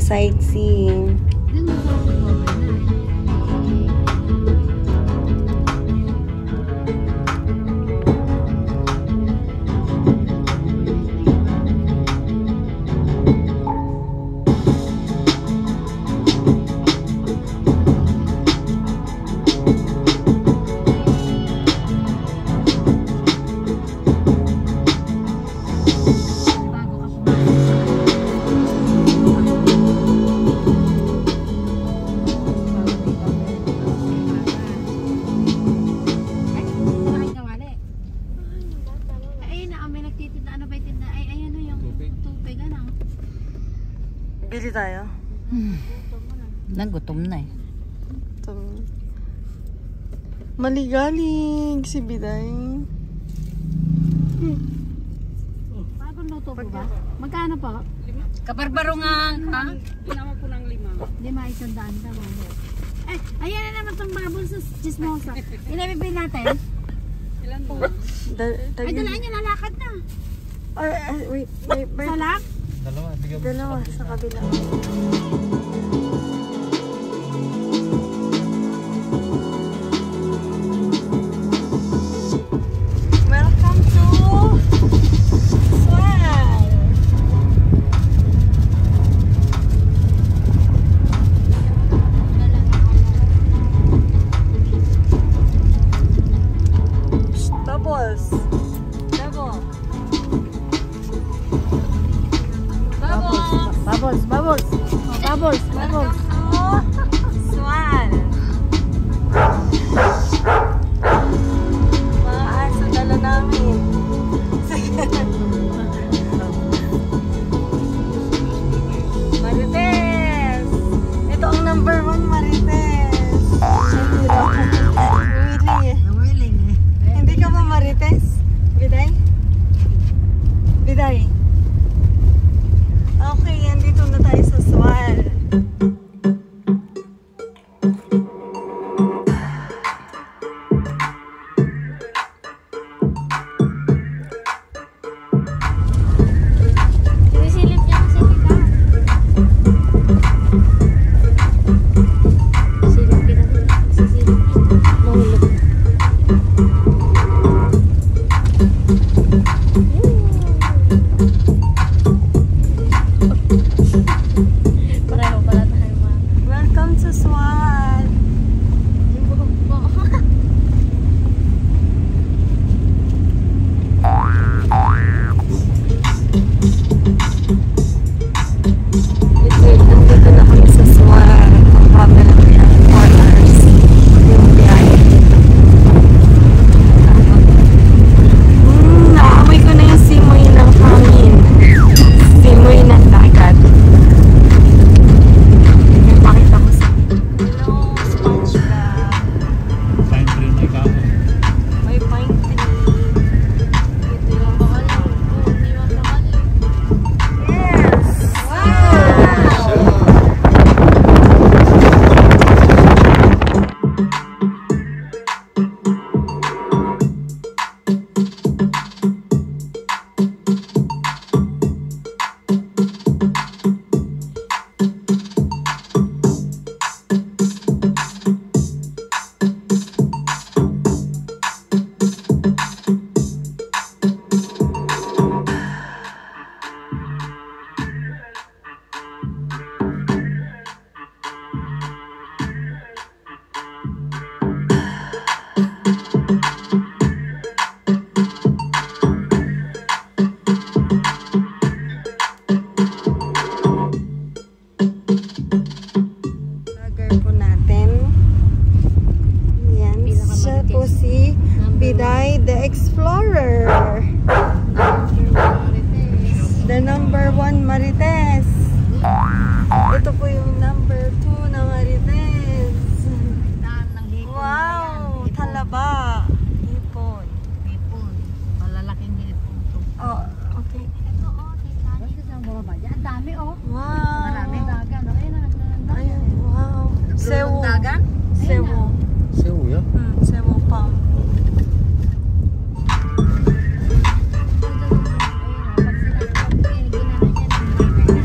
sightseeing. Bili tayo. Nagutom na eh. Maligalig si Biday. Bagong luto po ba? Magkano pa? Kabarbaro nga, ha? Pinama po ng 5. 5, 100 daw. Ayan na naman itong babon sa chismosa. Ilabibin natin. Ilan po? Ay, dalaan niya, lalakad na. Wait. Salak? Dalawa sa kabila. Welcome to Sual. Bubbles. Bubbles. Sual. Mga aso dala namin. Marites. Ito ang number 1, Marites. Nawiling eh. Hindi ka ba Marites? Biday? Okay, andito na tayo sa Sual. Sinisilip niya kasi kita. Silip kita. Sisilip kita. Mahulog. Pareho pala tayo mga. Welcome to Sual. Yung buhok po. Andito na kami sa Sual. Ang camera ko yan. 4 hours. Yung biyahe. Naamoy ko na yung simoy ng hangin. Simoy ng dagat. Pakita ko sa hello, SpongeBob. Pine tree na ikaw. May pine tree. Ito yung mahal. Hindi yung mahal. Yes! Wow! Vlogger po natin. Yan. Siya po si Biday the Explorer. The number 1 Marites. Ito po yung number 2 na Marites. Wow! Talaba. Hipon. Malalaking hipon to. Oh, okay. Ito Titanic. Ito sa baba. Ang dami Wow! Marami dagan. Ayun na. Ayun, wow. Cebu. Dagan? Cebu. Sewu ya? Cebu Pump. Pag sila, pag ginana niya ng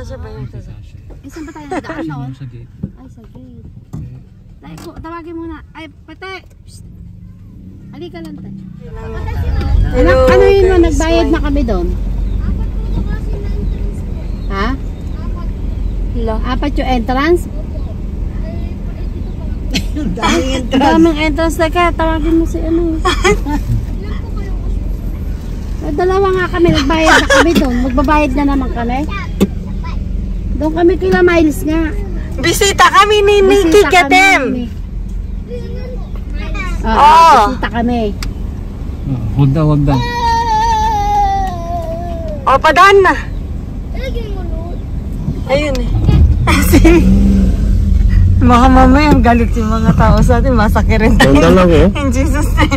Kasya ba yung tasa? Saan ba tayo nagdaan noon? Sa gate. Ay, sa gate. Ay, tawagin muna. Ay, pate! Psst! Halika lang tayo. Hello, Ano yun mo? guys, Nagbayad na kami doon? Ha? Apat yung entrance? Daming entrance na kaya. Tawagin mo si ano. Dalawa nga kami. Nagbayad na kami doon. Magbabayad na naman kami. Doon kami kila Miles nga. Bisita kami ni Nikki Katem. Bisita kami. Huwag daw, huwag daw. O, padaan na. Ayun eh. Baka mamaya ang galit yung mga tao sa atin. Masakit rin tayo. In Jesus name.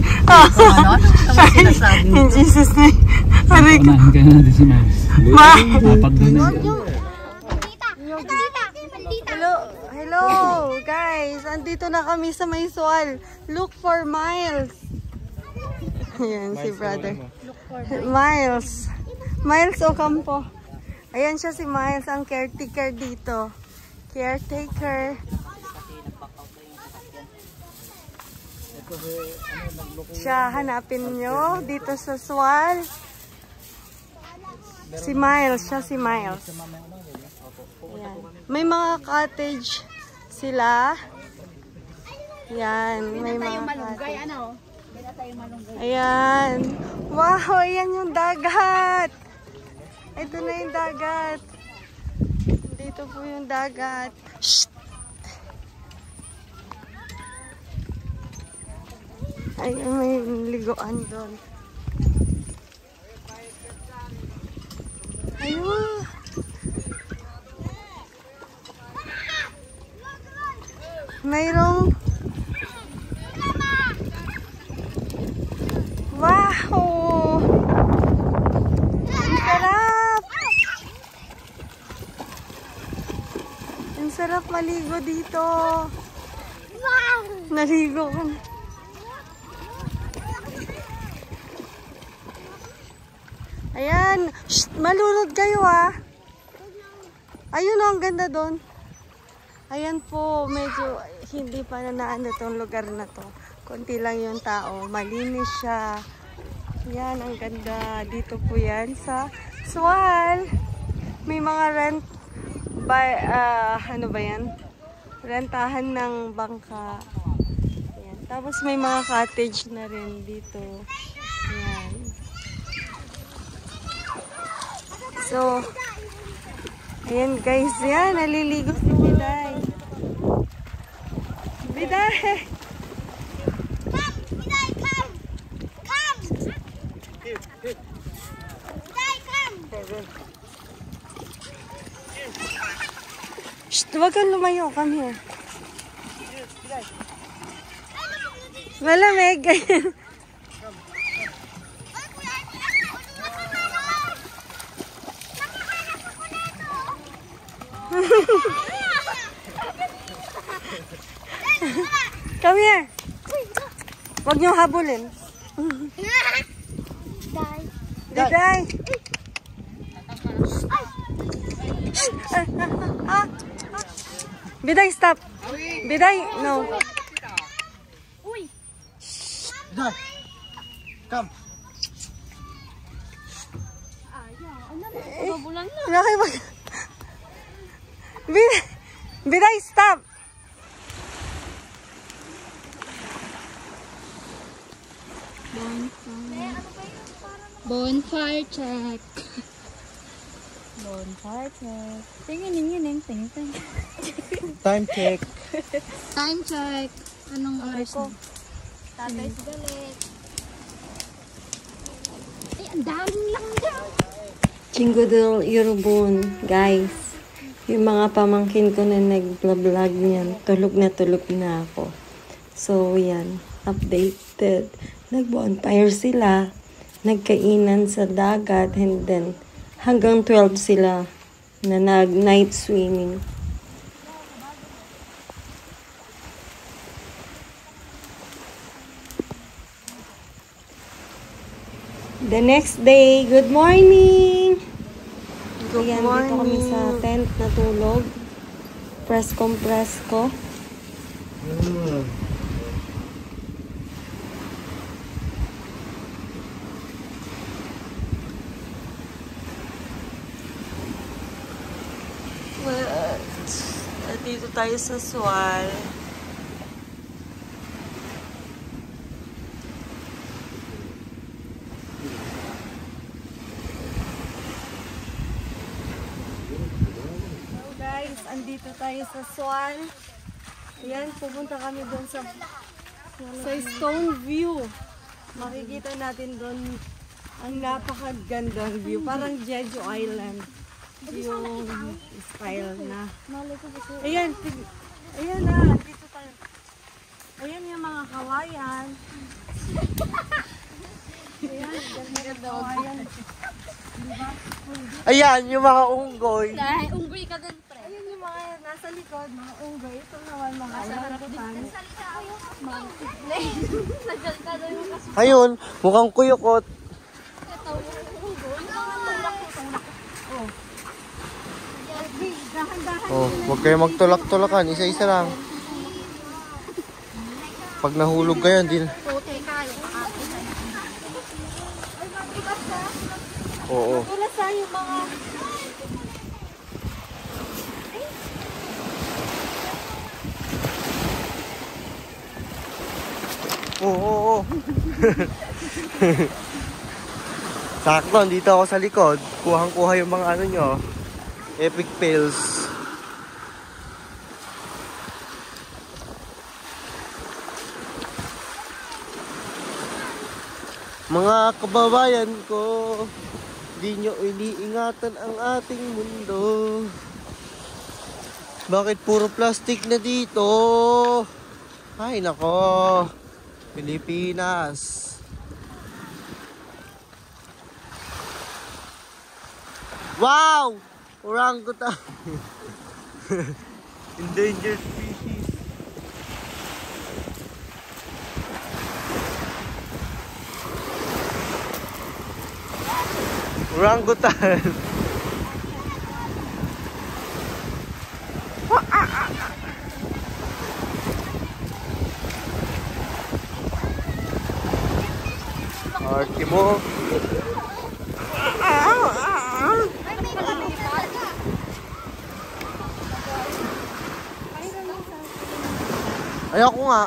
In Jesus name. Unahin kayo natin si Miles. Apat doon na yun. Hello guys. Andito na kami sa may Sual. Look for Miles. Ayan si brother. Miles. Miles Ocampo. Ayan siya si Miles, ang caretaker dito. Caretaker. Siya, hanapin nyo dito sa Sual. Si Miles, siya si Miles. Ayan. May mga cottage sila. Yan, may mga cottage. Ayan. Wow, ayan yung dagat. Ito na yung dagat. Dito po yung dagat. Shh! Ay, may liguan doon. Ayun. Mayroong wow! Ang sarap! Ang sarap maligo dito. Wow! Naligo ka na. Ayan. Shh, malunod kayo ah. Ayun oh, ang ganda doon. Ayan po, medyo hindi pa naano itong lugar na to. Konti lang yung tao. Malinis siya. Yan, ang ganda. Dito po yan sa Sual. May mga rent by, ano ba yan? Rentahan ng bangka. Ayan. Tapos may mga cottage na rin dito. Ayan. So, ayan guys, yan, naliligo si Biday. Biday! Come! Biday, come! Come! Biday, come! Shh, huwag kang lumayo, come here. Malamig. Come here. Huwag niyong habulin. Biday. Biday, stop. Biday, no. Biday, come. Biday, stop. Bonfire check. Bonfire check. Tingin. Time check. Time check. Anong oras na? Tatay si galit. Ay, ang daming lang dyan. Chingodol Yorubon, guys. Yung mga pamangkin ko na nag-vlog niyan, tulog na ako. So, yan. Updated. Nag-bonfire sila. Nagkainan sa dagat. And then, hanggang 12 sila na nag-night swimming. The next day, good morning! Ayan, dito kami sa tent na tulog. Presko. Dito tayo sa Sual. Hello guys, andito tayo sa Sual. Ayan, pupunta kami doon sa Stone View. Makikita natin doon ang napakagandang view. Parang Jeju Island. Yung style na. Ayan, ayan na, dito tayo. Ayan yung mga kawayan. Ayan, ganda kawayan. Diba? Ayan, yung mga unggoy. Unggoy ka din, pre. Ayan yung mga nasa likod, mga unggoy. Ito naman mga orangutan. Ayun, mukhang kuyukot. Oh, huwag kayo magtulak-tulakan. Isa-isa lang. Pag nahulog kayo, hindi na. Oo. Wala sa yung mga... Oo. Sakto, dito ako sa likod. Kuhang-kuha yung mga ano nyo. Epic fails. Mga kababayan ko, di nyo iniingatan ang ating mundo. Bakit puro plastic na dito? Ay nako, Pilipinas. Wow! Orangutan. Endangered species. Orangutan. Arki mo. Ayoko nga.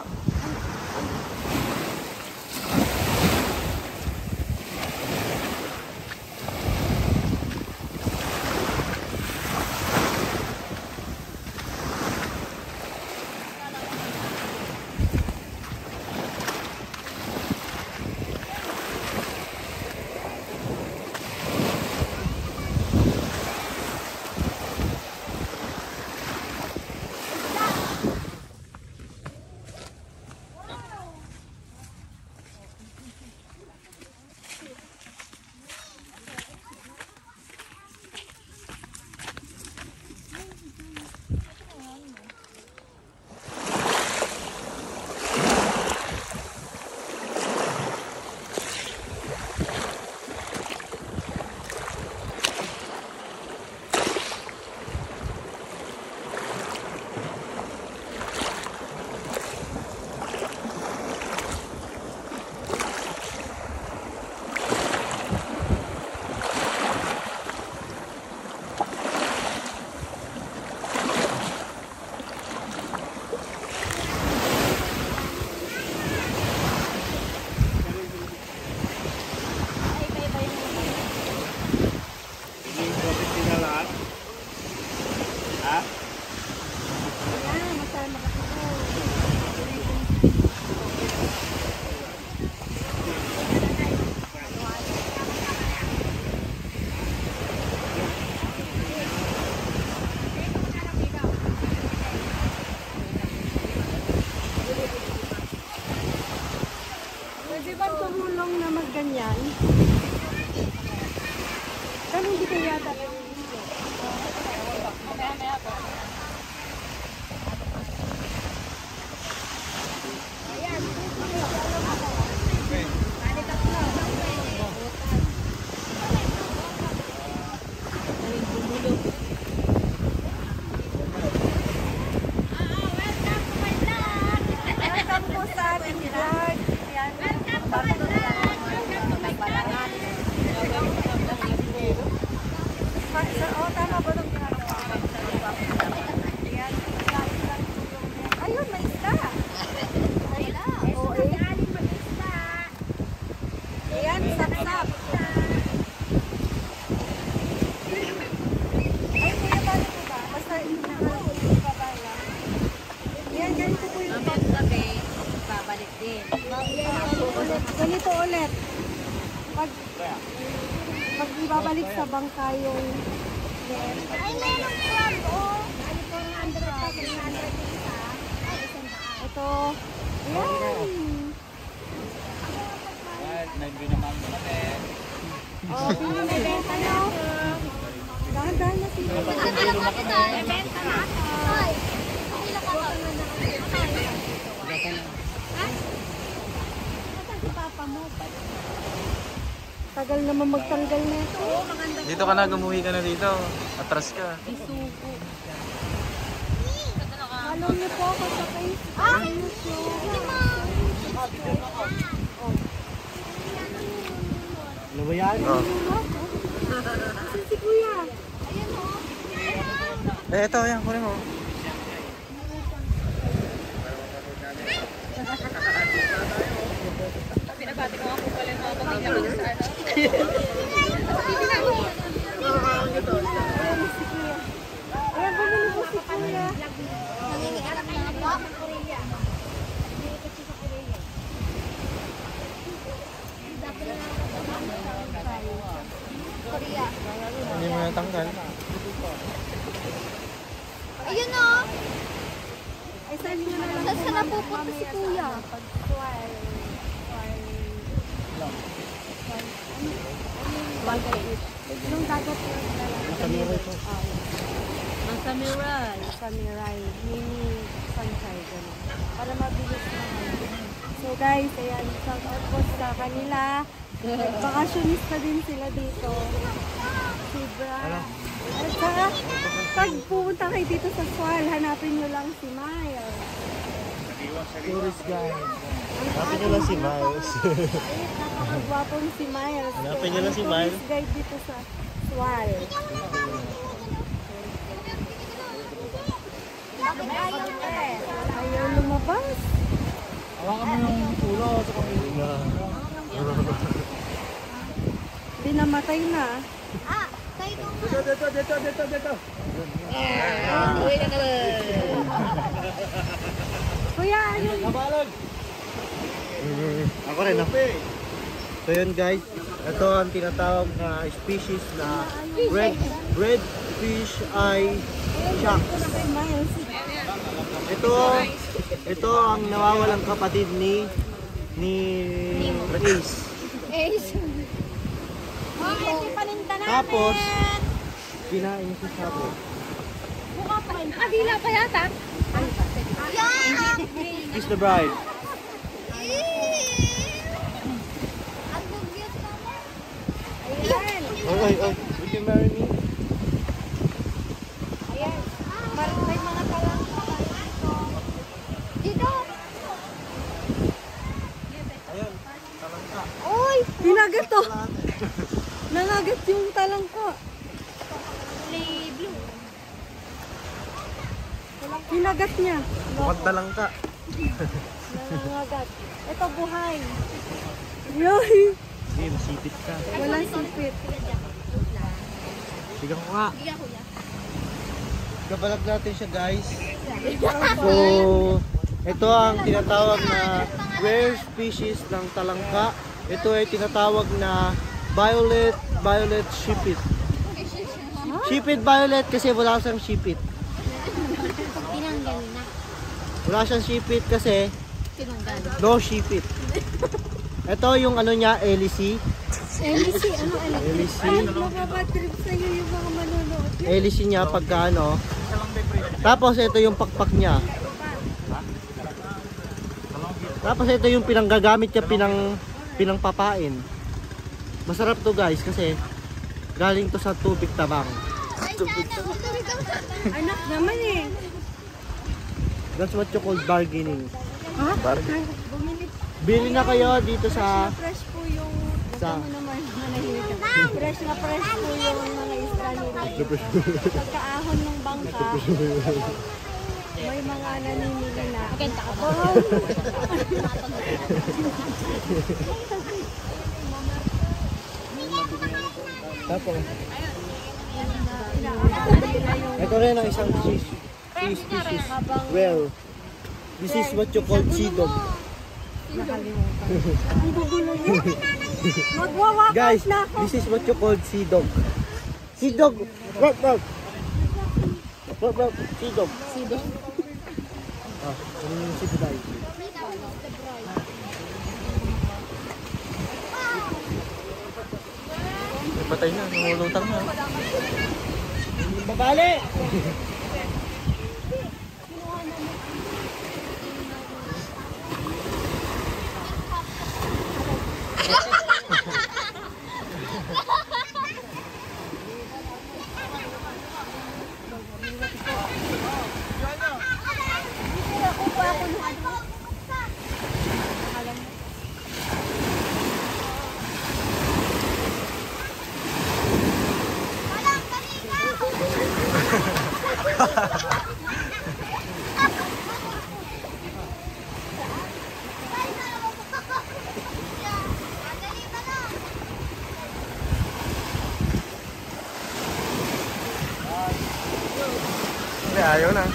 ganyan. Pero hindi ko yata. Ayan, sap-sap. Ay, kuya, balik ko ba? Basta babay lang. Ayan, ganito po yung Gabi, babalik din. ganito ulit. Pag ibabalik sa bangka yung Ay, meron club, oh. Ano po, 100 isa. ito. Ayan. May binamang kami. Oh, pinibenta nyo. Dahan-dahan na sila. Benta na. Hoy. Hindi na ka ba? Si Papa mo. Tagal naman magtanggal nito. Dito ka na, gumuhi ka na dito. Atras ka. Follow niyo po ako sa Facebook. Ano ba yan? Oh. Asan si Kuya? Ito, yan, kunin mo. Ayan, bumili po si Kuya. Nangingiarap na nga po ako sa Korea. Nangingiarap siya sa Korea. Dapat na Korea. Hindi mo natanggal. Ayun o. Ay, saan nyo na lang Saan na pupunta si Kuya? Yung dagat yun. Masamirey po. Masamirey. Masamirey. MimiShancai Koreana. Para mabilis naman. So guys, ayan, shout out po sa kanila. Vacationista din sila dito. Sobra. At saka, pag pupunta kayo dito sa Sual, hanapin nyo lang si Miles. Tourist guide. Hanapin nyo lang si Miles. Napakagwapong si Miles. Hanapin nyo lang si Miles. Tourist guide dito sa Sual. Ayaw lumabas. Hawakan mo yung ulo sa kamila. Dinamatay na. Ah, kayo ko nga. Dito. Uwi na naman. Kuya, ayun. Nabalag. Ako rin, ah. So yun guys, ito ang tinatawag na species na red fish eye shark. Kay Miles. Ito ang nawawalang kapatid ni Ace. Okay, paninda namin. Tapos, kinain si Sabo. Buka pa rin. Ah, dila pa yata. Yeah! Kiss the bride. Ang cute naman. Ayan. Oy, would you marry me? Ayan. May mga talang Dito. Ayun, talangka. Uy! Hinagat to. Nangagat yung talangka. Play blue. Hinagat niya. Mukhang talangka. Nangangagat. Ito buhay. Yoy! Sige, masipit ka. Walang sipit. Sige ko nga. Iya, kuya. Kabalag natin siya guys. So, ito ang tinatawag na rare species ng talangka. Ito ay tinatawag na violet shipit. Shipit violet kasi wala siyang shipit. Tinanggal na. Wala siyang shipit kasi Tinanggal. no shipit. Ito yung ano niya, LC. LC, ano LC. Mababatrip sa'yo yung mga manonood. LC niya pagka ano. Tapos ito yung pakpak niya. Tapos ito yung pinanggagamit niya pinangpapain. Masarap to guys kasi galing to sa tubig tabang. Ay, sana. Anak naman eh. That's what you call bargaining. Ha? Bargain. Bumili. Bili na kayo dito sa Fresh po yung... Sa- Ano naman, manahimik ka. Fresh na fresh po yung mga isda nila dito. Pagkaahon ng bangka, may mga nanimili na. Maganda ka ba? Wow! Tapos. Ito rin ang isang fish species. Well, this is what you call sidog. Guys, this is what you call sidog. Sidog! Wag! Sidog. Sidog. Ah, ano yung sidog? Patay na, nangulutang na. Babali! Hindi, ayaw na.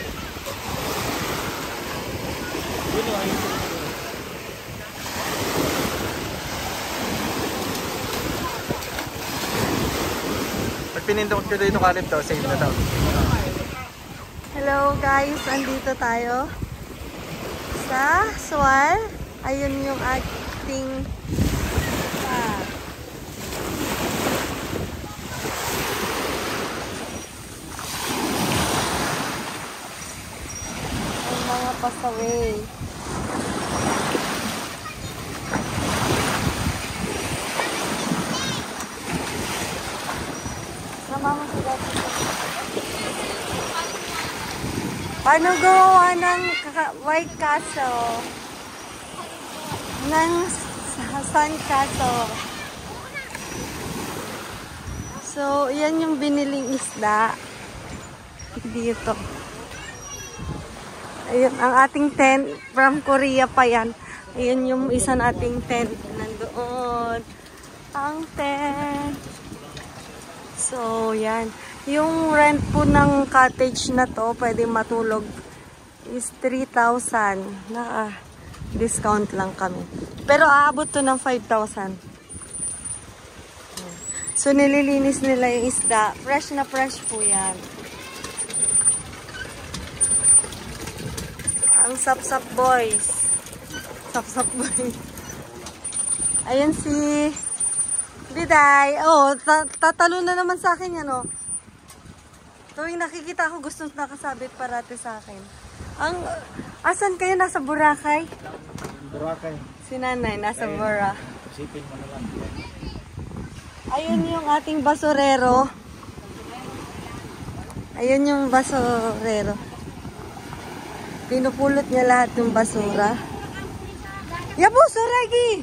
Pag pinindot ko dito kalip daw, save na daw. Hello guys, andito tayo sa Sual. Ayun yung ating ang mga pasaway. Sama mo sila dito. Paano gawa ng White Castle? Ng Sun Castle. So, yan yung biniling isda. Dito. Ayun, ang ating tent. From Korea pa yan. Ayun yung isa nating tent. Nandoon. Ang tent. So, yan. Yung rent po ng cottage na to, pwede matulog, is 3,000. Discount lang kami. Pero aabot to ng 5,000. So, nililinis nila yung isda. Fresh na fresh po yan. Ang sap-sap boys. Sap-sap boys. Ayan si Diday. Oh, tatalo na naman sa akin yan, oh. Tuwing nakikita ko, gustong nakasabit parati sa akin. Asan kayo? Nasa Boracay? Boracay. Si nanay, nasa Bora. Isipin mo na lang. Ayun yung ating basurero. Ayun yung basurero. Pinupulot niya lahat yung basura. Yabo, suragi!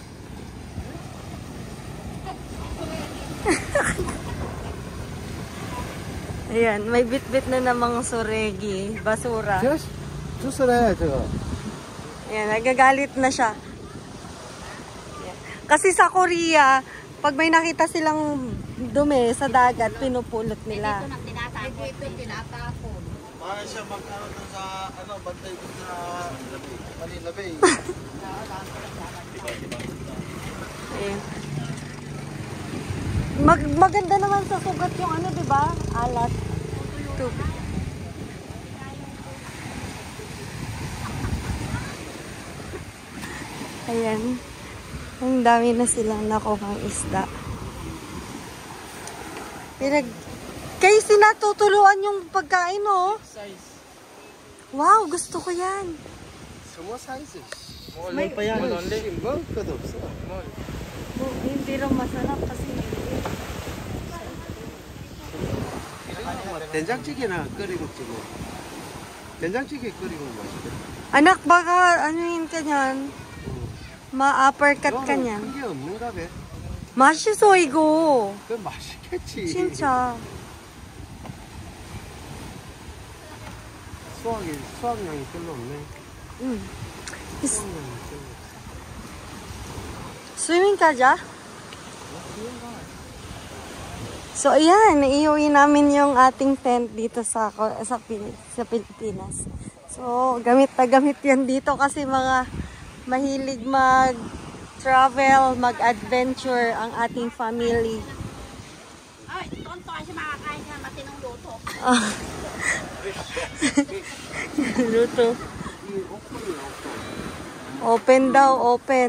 Ayan, may bit-bit na namang suregi, basura. Susura ito. Ayan, nagagalit na siya. Ayan. Kasi sa Korea, pag may nakita silang dumi sa dagat, pinupulot nila. Ito tinatapon. Para siya magkaroon sa bantay ko sa Manila Bay. Ayan. Maganda naman sa sugat yung di ba? Alat. Tubig. Ayan. Ang dami na silang nakuhang isda. Kayo sinatutuluan yung pagkain, oh. Wow, gusto ko yan. Sumo sizes. May pa yan. Hindi rin masarap kasi 된장찌개나 끓이고 찍어. 된장찌개 끓이고 맛있대. anak, baka ano yun ka niyan? Ma-uppercut ka niyan. 그게 없는가 봐. 맛있어 이거. 그 맛있겠지. 진짜. 수확량이 별로 없네. 응. 수확량이 별로 없어. 스윙 가자. So, ayan, iuwi namin yung ating tent dito sa Pilipinas. So, gamit na gamit yan dito kasi mga mahilig mag-travel, mag-adventure ang ating family. Ay, tonto kasi makakain ka matinong luto. Luto. Open daw, open.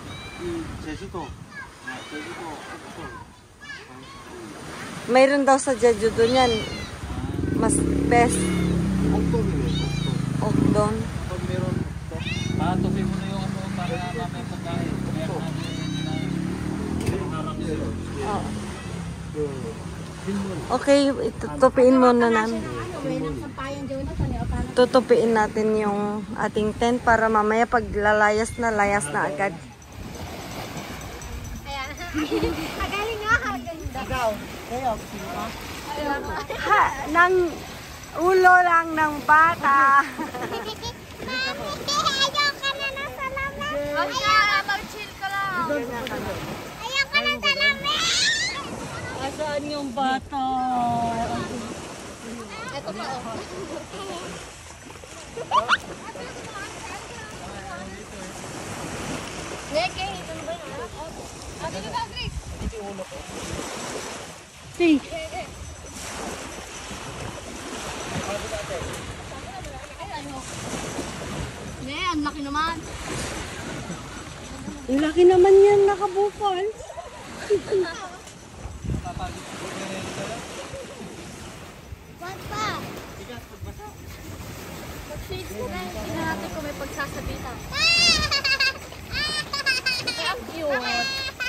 Mayroon daw sa Jeju doon yan. Mas best. Okdon. Tupi mo na yung ano para namin pagkain. Okay, tutupiin muna namin. Tutupiin natin yung ating tent para mamaya pag layas na agad. Magaling nga, ganda. Ha, ng ulo lang ng bata. Ayaw ka na ng salamin. Ayaw, mag-chill ka lang. Ayaw ka ng salamin. Asaan yung bata? Ito pa, oh. Neke, ito ba na? Ate ka ba, Chris? Ito yung ulo ko. Hey. Ang laki naman. Ang laki naman yan, nakabukol. Wag pa. Mag-shades ko na. Tingnan natin kung may pagsasabitan. Ang cute.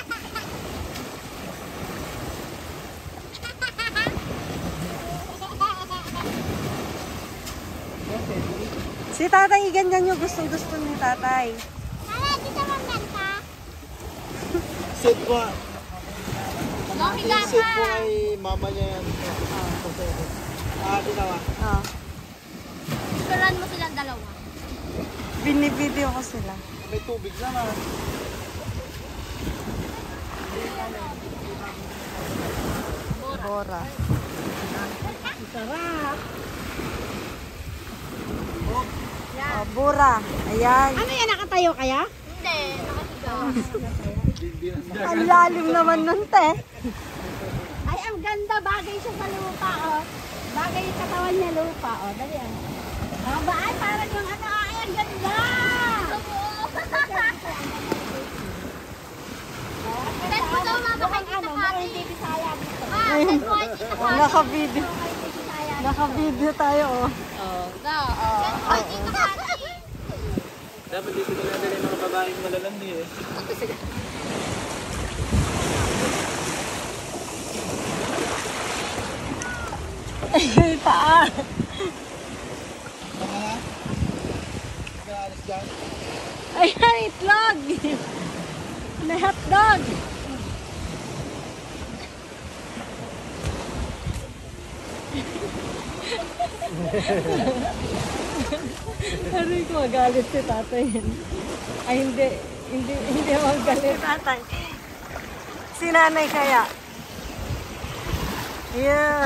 Si tatay, ganyan yung gusto ni tatay. Tara, dito magkanta. Sit ko. Higa Sit ka. ko ay mama niya yan. Dinawa. Oh. Picturean mo silang dalawa. Binibideo ko sila. May tubig naman. Bora. Sarap. Oh, bura. Ayan. Ano yan, nakatayo kaya? Hindi, nakasigaw. Ang lalim naman nun, te. Ay, ang ganda. Bagay siya sa lupa, oh. Bagay yung katawan niya lupa, oh. Dali yan. Ba, ay, parang yung ano, ay, ang ganda! Send mo daw, mama, kay Tita Kati. Send mo kay Tita Kati. Naka-video. Naka-video tayo, oh. Send mo kay Tita Kati. Dapat dito ko nadali mga babaeng malalandi eh. Ay, paa. Ayan, itlog. May hotdog. Aray ko, magalit si tatay. Ay, hindi magalit tatay. Si nanay kaya. Yeah.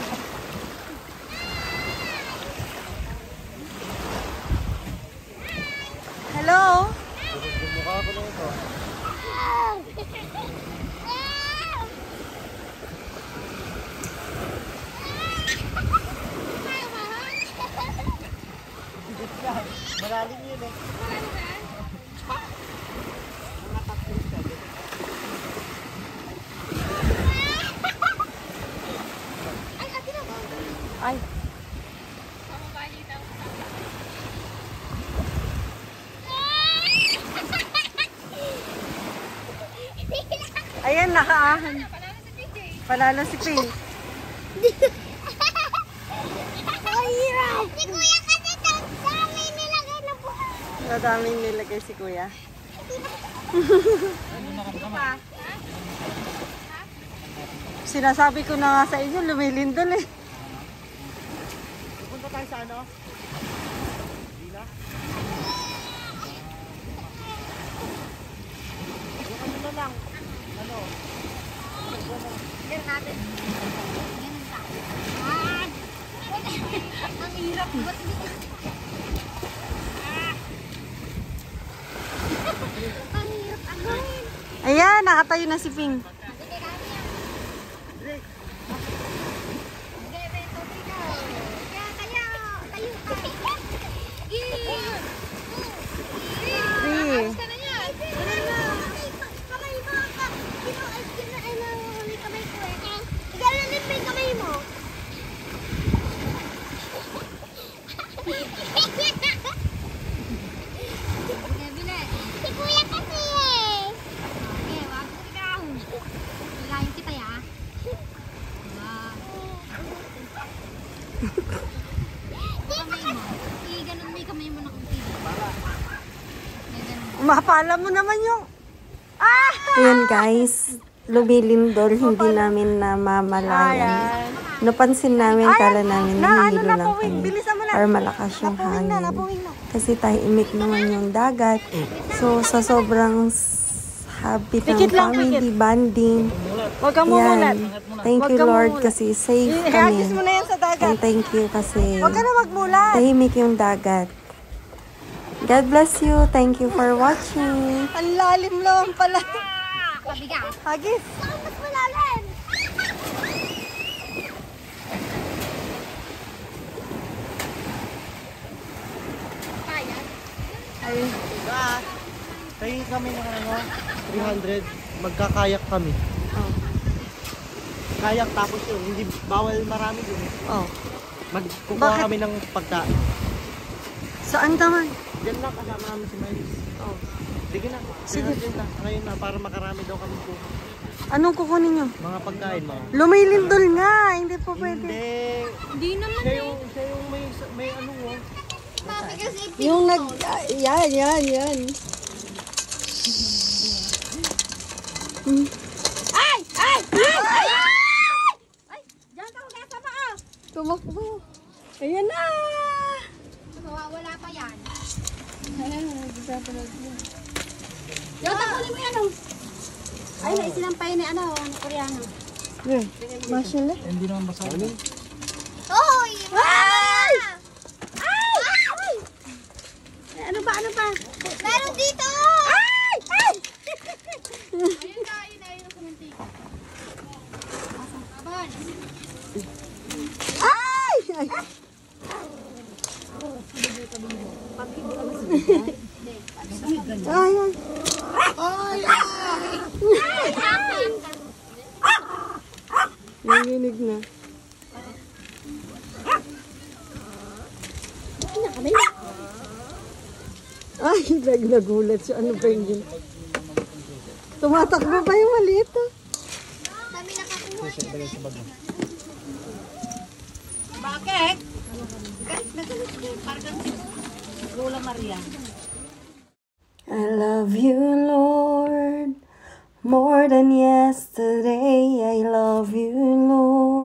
Hello? Mukha ko na ito. Malalim yun eh. Ay. Ayan, nakaahan. Panalo si Ping. Si Kuya kasi dami nilagay na buhay. Madaming nilagay si Kuya. Sinasabi ko na nga sa inyo, lumilindol eh. Punta tayo sa ano? Dila? Yung ano na lang. Ano? Ganun natin. Ganun pa. Ang hirap. Ba't hindi ko? Ang hirap agawin. Ayan, nakatayo na si Ping. Mapala mo naman yung... Ah! Ayan guys, lumilindol, hindi namin namamalayan. Napansin namin, kala namin nahihilo lang kami. Or malakas yung hangin. Kasi tahimik naman yung dagat. So, sa sobrang happy ng family bonding. Huwag kang mumulat. Thank you Lord kasi safe kami. Mo na yan sa dagat. And thank you kasi Huwag ka na magmulat. tahimik yung dagat. God bless you. Thank you for watching. Ang lalim lang pala. Pabigat. Hagis. Saan mas malalim? Kaya? Ay, tayo kami ng 300. Magkakayak kami. Oh. Kayak tapos yun, hindi bawal marami dun. Oh. Magkukuha Bakit? kami ng pagkain. Saan naman? Diyan lang kasama namin si Miles. Oh. Sige na. Sige. Diyan na. Ngayon na para makarami daw kami po. Anong kukunin nyo? Mga pagkain mga. Lumilindol nga. Hindi po pwede. Hindi naman Siya yung may ano mo. Mami kasi Yung nag... yan. Ay! Ay! Ay! Ay! Ay! Diyan ka hugas sa paa! Tumakbo. Ayan na! Wala pa yan. Diyan, takulin mo yan oh. Ay, naisinampay ni ano, Koreana. Mashallah. Hindi naman basa. Hoy! Ay! Ay! Ano ba? Meron dito! Ay! Ay! Ayun ka, ayun sa mantika. Abon! Ay! Ay! Ay! Ay! Nanginig na. Ay, nagulat siya. Ano ba yung tumatakbo pa yung maliit. Kami nakakuha niya. Bakit? Parang Lola Maria. I love you, Lord, more than yesterday. I love you, Lord.